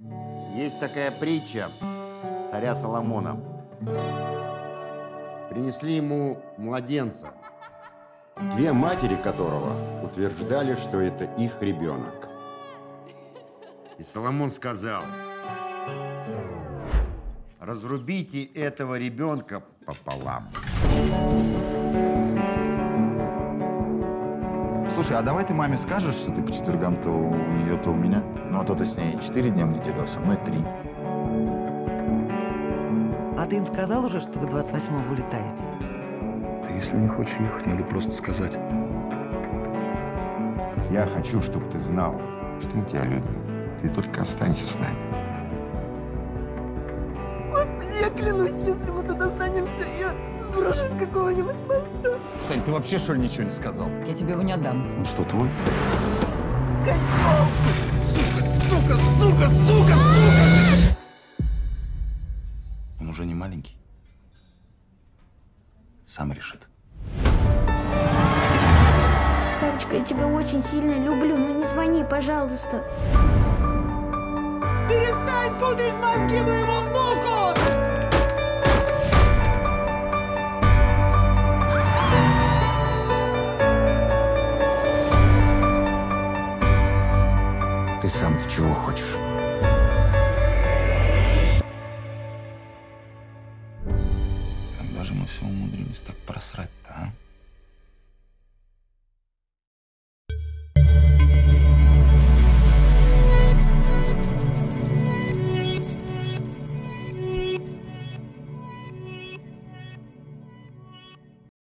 Есть такая притча царя Соломона. Принесли ему младенца, две матери которого утверждали, что это их ребенок. И Соломон сказал: разрубите этого ребенка пополам. Слушай, а давай ты маме скажешь, что ты по четвергам то у нее, то у меня? Ну, а то ты с ней 4 дня в неделю, а со мной 3. А ты им сказал уже, что вы 28-го улетаете? Ты, если не хочешь ехать, надо просто сказать. Я хочу, чтобы ты знал, что мы тебя любим. Ты только останься с нами. Господи, я клянусь, если мы туда останемся, я сброшусь с какого-нибудь моста. Сань, ты вообще, что ли, ничего не сказал? Я тебе его не отдам. Он что, твой? Козел! Сука, сука, сука, сука, сука! Он уже не маленький. Сам решит. Папочка, я тебя очень сильно люблю, но не звони, пожалуйста. Перестань пудрить мозги моему внуку! Ты сам-то чего хочешь?